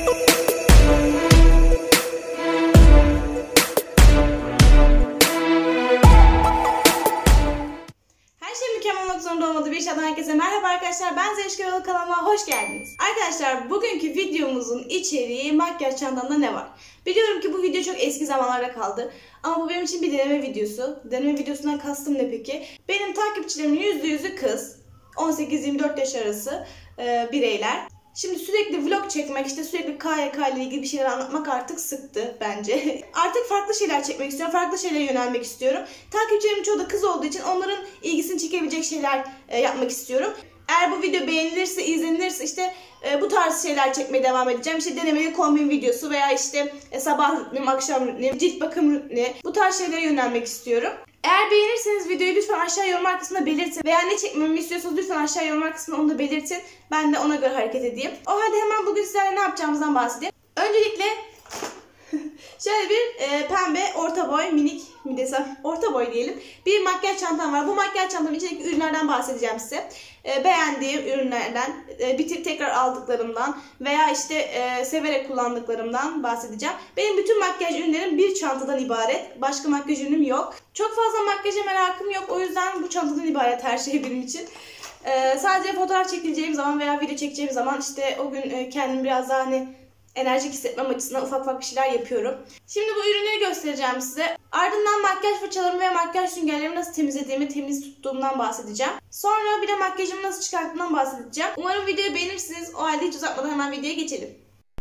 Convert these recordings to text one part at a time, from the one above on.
Herkese merhaba arkadaşlar, ben Zeliş Köroğlu, kanalıma hoş geldiniz. Arkadaşlar, bugünkü videomuzun içeriği makyaj çantamda ne var? Biliyorum ki bu video çok eski zamanlarda kaldı ama bu benim için bir deneme videosu. Deneme videosundan kastım ne peki? Benim takipçilerimin %100'ü kız, 18-24 yaş arası bireyler. Şimdi sürekli vlog çekmek, işte sürekli KYK ile ilgili bir şeyler anlatmak artık sıktı bence. Artık farklı şeyler çekmek istiyorum, farklı şeylere yönelmek istiyorum. Takipçilerimin çoğu da kız olduğu için onların ilgisini çekebilecek şeyler yapmak istiyorum. Eğer bu video beğenilirse, izlenirse işte bu tarz şeyler çekmeye devam edeceğim. İşte denemeli kombin videosu veya işte sabah rutinim, akşam rutinim, cilt bakım rutini, bu tarz şeylere yönelmek istiyorum. Eğer beğenirseniz videoyu lütfen aşağı yorumlar kısmına belirtin. Veya ne çekmemi istiyorsanız lütfen aşağı yorumlar kısmına onu da belirtin. Ben de ona göre hareket edeyim. O halde hemen bugün sizlerle ne yapacağımızdan bahsedeyim. Öncelikle şöyle bir pembe orta boy minik mi desem, orta boy diyelim, bir makyaj çantam var. Bu makyaj çantamın içindeki ürünlerden bahsedeceğim size. Beğendiğim ürünlerden, bitirip tekrar aldıklarımdan veya işte severek kullandıklarımdan bahsedeceğim. Benim bütün makyaj ürünlerim bir çantadan ibaret. Başka makyaj ürünüm yok. Çok fazla makyaja merakım yok. O yüzden bu çantadan ibaret her şey benim için. Sadece fotoğraf çekileceğim zaman veya video çekeceğim zaman işte o gün kendimi biraz daha enerjik hissetmem açısından ufak bir şeyler yapıyorum. Şimdi bu ürünleri göstereceğim size. Ardından makyaj fırçalarımı ve makyaj süngerlerimi nasıl temizlediğimi, temiz tuttuğumdan bahsedeceğim. Sonra bir de makyajımı nasıl çıkarttığımdan bahsedeceğim. Umarım videoyu beğenirsiniz. O halde hiç uzatmadan hemen videoya geçelim.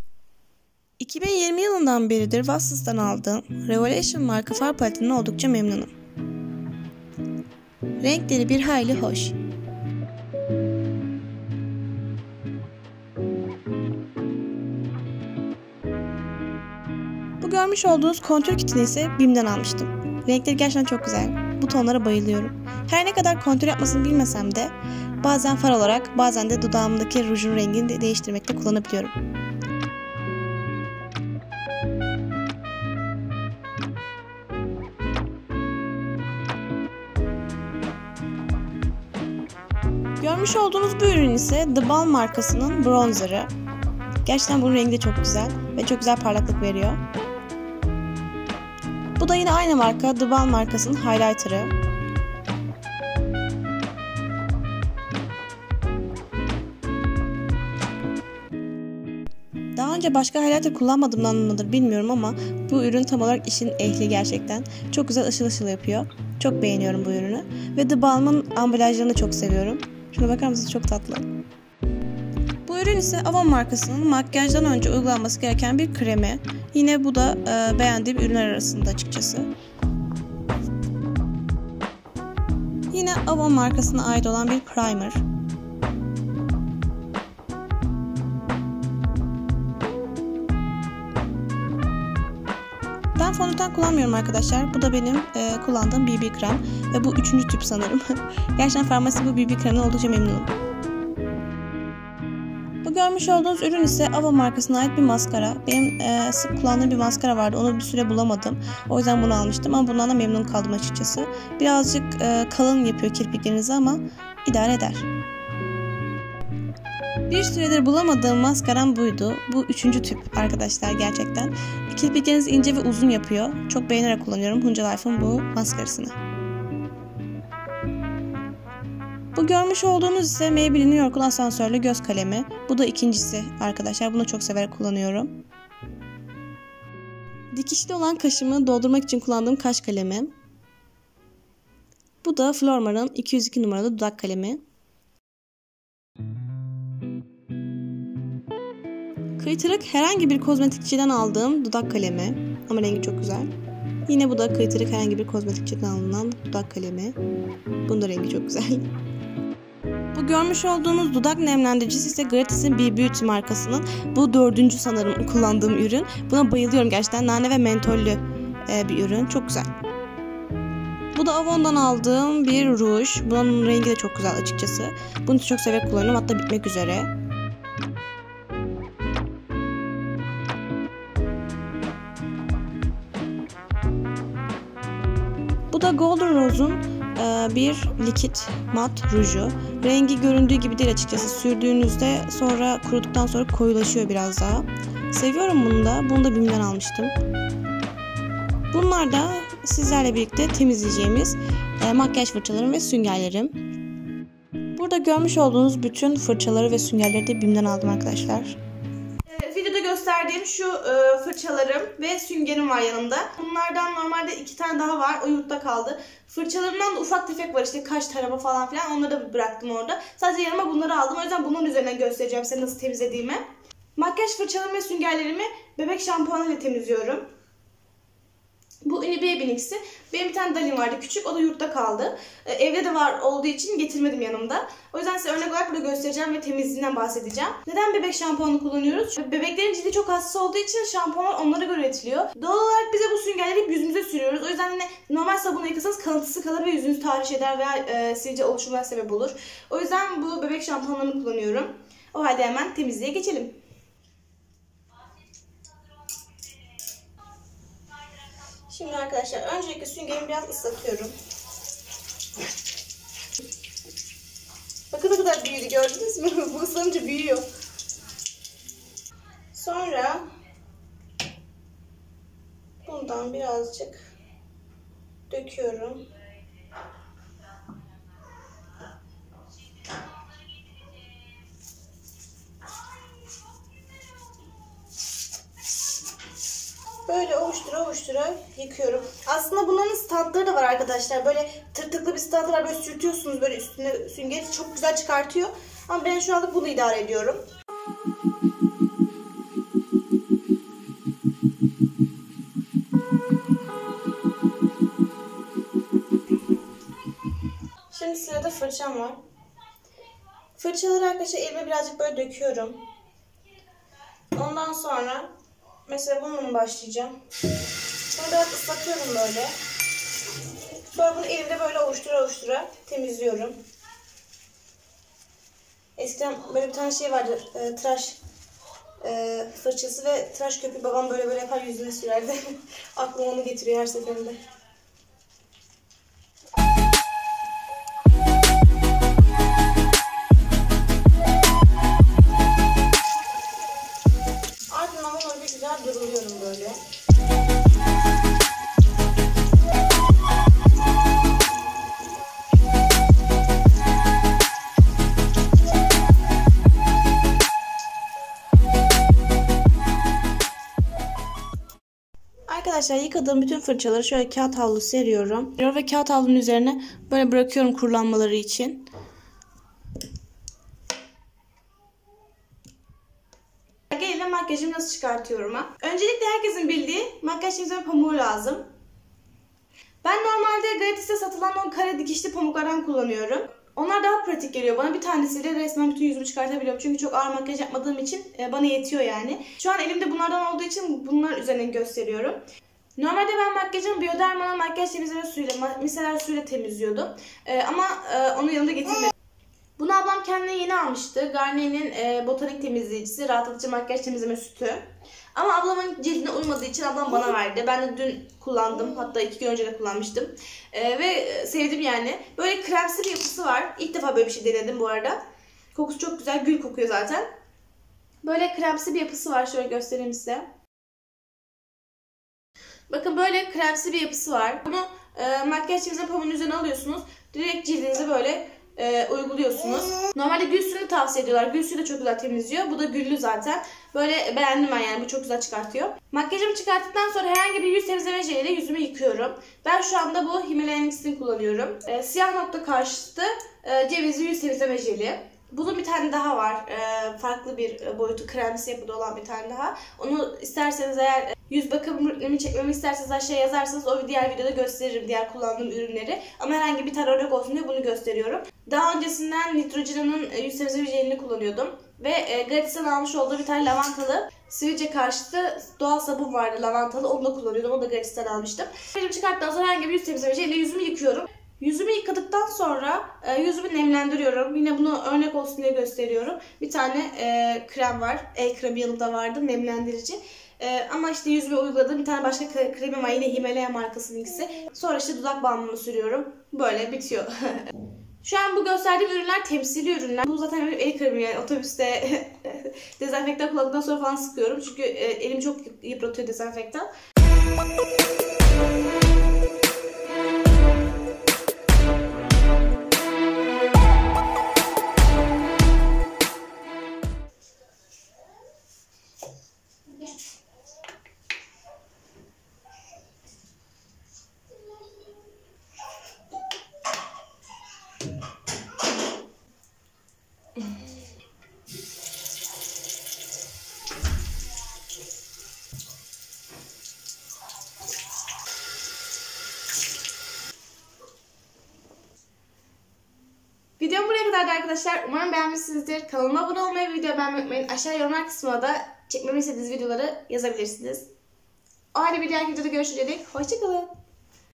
2020 yılından beridir Wassos'tan aldığım Revelation marka far paletinden oldukça memnunum. Renkleri bir hayli hoş. Bu görmüş olduğunuz kontür kitini ise BİM'den almıştım. Renkleri gerçekten çok güzel. Bu tonlara bayılıyorum. Her ne kadar kontür yapmasını bilmesem de bazen far olarak, bazen de dudağımdaki rujun rengini de değiştirmekte kullanabiliyorum. Görmüş olduğunuz bu ürün ise The Balm markasının bronzerı. Gerçekten bunun rengi de çok güzel ve çok güzel parlaklık veriyor. Bu da yine aynı marka The Balm markasının highlighter'ı. Daha önce başka highlighter kullanmadığımdan mıdır bilmiyorum ama bu ürün tam olarak işin ehli gerçekten. Çok güzel ışıl ışıl yapıyor. Çok beğeniyorum bu ürünü. Ve The Balm'ın ambalajlarını çok seviyorum. Şuna bakar mısınız? Çok tatlı. Bu ürün ise Avon markasının makyajdan önce uygulanması gereken bir kremi. Yine bu da beğendiğim ürünler arasında açıkçası. Yine Avon markasına ait olan bir primer. Ben fondöten kullanmıyorum arkadaşlar. Bu da benim kullandığım BB krem. Ve bu 3. tüp sanırım. Gerçekten farmasi bu BB kremden oldukça memnunum. Bu görmüş olduğunuz ürün ise Avon markasına ait bir maskara. Benim sık kullandığım bir maskara vardı. Onu bir süre bulamadım. O yüzden bunu almıştım ama bundan da memnun kaldım açıkçası. Birazcık kalın yapıyor kirpiklerinizi ama idare eder. Bir süredir bulamadığım maskaram buydu. Bu 3. tüp arkadaşlar gerçekten. Kirpiklerinizi ince ve uzun yapıyor. Çok beğenerek kullanıyorum Hunca Life'ın bu maskarasını. Bu görmüş olduğunuz ise Maybelline New York'un asansörlü göz kalemi. Bu da ikincisi arkadaşlar. Bunu çok severek kullanıyorum. Dikişli olan kaşımı doldurmak için kullandığım kaş kalemi. Bu da Flormar'ın 202 numaralı dudak kalemi. Kıytırık herhangi bir kozmetikçiden aldığım dudak kalemi. Ama rengi çok güzel. Yine bu da kıytırık herhangi bir kozmetikçiden alınan dudak kalemi. Bunun da rengi çok güzel. Bu görmüş olduğunuz dudak nemlendiricisi ise Gratis'in Be Beauty markasının. Bu 4. sanırım kullandığım ürün. Buna bayılıyorum gerçekten. Nane ve mentollü bir ürün. Çok güzel. Bu da Avon'dan aldığım bir ruj. Bunun rengi de çok güzel açıkçası. Bunu çok severek kullanıyorum. Hatta bitmek üzere. Bu da Golden Rose'un bir likit mat ruju. Rengi göründüğü gibi değil açıkçası. Sürdüğünüzde sonra kuruduktan sonra koyulaşıyor biraz daha. Seviyorum bunu da. Bunu da BİM'den almıştım. Bunlar da sizlerle birlikte temizleyeceğimiz makyaj fırçalarım ve süngerlerim. Burada görmüş olduğunuz bütün fırçaları ve süngerleri de BİM'den aldım arkadaşlar. Videoda gösterdiğim şu fırçalarım ve süngerim var yanımda. Bunlardan normalde 2 tane daha var. O yurtta kaldı. Fırçalarımdan da ufak tefek var, işte kaş tarama falan filan. Onları da bıraktım orada. Sadece yanıma bunları aldım. O yüzden bunun üzerinden göstereceğim size nasıl temizlediğimi. Makyaj fırçalarımı ve süngerlerimi bebek şampuanıyla temizliyorum. Bu Unibaby'nin ikisi. Benim bir tane Dalin vardı küçük, o da yurtta kaldı. Evde de var olduğu için getirmedim yanımda. O yüzden size örnek olarak burada göstereceğim ve temizliğinden bahsedeceğim. Neden bebek şampuanı kullanıyoruz? Çünkü bebeklerin cildi çok hassas olduğu için şampuanlar onlara göre üretiliyor. Doğal olarak bize bu süngerleri hep yüzümüze sürüyoruz. O yüzden normal sabunla yıkasanız kalıntısı kalır ve yüzünüz tahriş eder veya sivilce oluşumuna sebep olur. O yüzden bu bebek şampuanlarını kullanıyorum. O halde hemen temizliğe geçelim. Şimdi arkadaşlar öncelikle süngerimi biraz ıslatıyorum. Bakın ne kadar büyüdü, gördünüz mü? Bu ıslanınca büyüyor. Sonra bundan birazcık döküyorum. Böyle ovuştura yıkıyorum. Aslında bunların standları da var arkadaşlar. Böyle tırtıklı bir standı var. Böyle sürtüyorsunuz böyle üstüne süngeri. Çok güzel çıkartıyor. Ama ben şu anda bunu idare ediyorum. Şimdi sırada fırçam var. Fırçaları arkadaşlar elime birazcık böyle döküyorum. Ondan sonra mesela bununla başlayacağım. Bunu biraz ıslatıyorum böyle. Sonra bunu elimde böyle ovuştura temizliyorum. Eskiden böyle bir tane şey vardı, tıraş fırçası ve tıraş köpüğü, babam böyle yapar yüzüne sürerdi. Aklıma onu getiriyor her seferinde. Ardından onu bir güzel duruluyorum böyle. Arkadaşlar yıkadığım bütün fırçaları şöyle kağıt havlu seriyorum. Ve kağıt havlunun üzerine böyle bırakıyorum kurulanmaları için. Gelelim makyajımı nasıl çıkartıyorum ha. Öncelikle herkesin bildiği makyaj temizleme pamuğu lazım. Ben normalde gratis'te satılan o kare dikişli pamuklardan kullanıyorum. Onlar daha pratik geliyor bana. Bir tanesiyle resmen bütün yüzümü çıkartabiliyorum. Çünkü çok ağır makyaj yapmadığım için bana yetiyor yani. Şu an elimde bunlardan olduğu için bunlar üzerine gösteriyorum. Normalde ben makyajımı Bioderma'nın makyaj temizleme suyuyla, miseler suyuyla temizliyordum. Ama onu yanında getirmedim. Bunu ablam kendine yeni almıştı. Garnier'in botanik temizleyicisi, rahatlatıcı makyaj temizleme sütü. Ama ablamın cildine uymadığı için ablam bana verdi. Ben de dün kullandım. Hatta 2 gün önce de kullanmıştım. Ve sevdim yani. Böyle kremsi bir yapısı var. İlk defa böyle bir şey denedim bu arada. Kokusu çok güzel. Gül kokuyor zaten. Böyle kremsi bir yapısı var. Şöyle göstereyim size. Bakın böyle kremsi bir yapısı var. Bunu makyaj temizleme pamuğunun üzerine alıyorsunuz. Direkt cildinize böyle uyguluyorsunuz. Normalde gül suyunu tavsiye ediyorlar. Gül suyu da çok güzel temizliyor. Bu da güllü zaten. Böyle beğendim ben yani. Bu çok güzel çıkartıyor. Makyajımı çıkarttıktan sonra herhangi bir yüz temizleme jeliyle yüzümü yıkıyorum. Ben şu anda bu Himalaya'nın kullanıyorum. Siyah nokta karşıtı cevizli yüz temizleme jeli. Bunun bir tane daha var. Farklı bir boyutu, kremsi yapıda olan bir tane daha. Onu isterseniz eğer yüz bakım ürünümü çekmemi isterseniz aşağıya yazarsanız o diğer videoda gösteririm diğer kullandığım ürünleri. Ama herhangi bir tane örnek olsun diye bunu gösteriyorum. Daha öncesinden Neutrogena'nın yüz temizleme jelini kullanıyordum. Ve Gratis'ten almış olduğu bir tane lavantalı sivilce karşıtı doğal sabun vardı, lavantalı. Onu da kullanıyordum. Onu da Gratis'ten almıştım. Yüzümü çıkarttıktan sonra herhangi bir yüz temizleme jeliyle yüzümü yıkıyorum. Yüzümü yıkadıktan sonra yüzümü nemlendiriyorum. Yine bunu örnek olsun diye gösteriyorum. Bir tane krem var. El kremi yanımda vardı. Nemlendirici. Ama işte yüzüme uyguladığım bir tane başka kremim var. Yine Himalaya markasınınkisi. Sonra işte dudak balmını sürüyorum. Böyle bitiyor. Şu an bu gösterdiğim ürünler temsili ürünler. Bu zaten benim el kremim, yani otobüste dezenfektan kullandıktan sonra falan sıkıyorum. Çünkü elim çok yıpratıyor dezenfektan. Videom buraya kadardı arkadaşlar. Umarım beğenmişsinizdir. Kanalıma abone olmayı ve videoyu beğenmeyi unutmayın. Aşağı yorumlar kısmına da çekmemi istediğiniz videoları yazabilirsiniz. O halde bir diğer videoda görüşürüz. Hoşçakalın.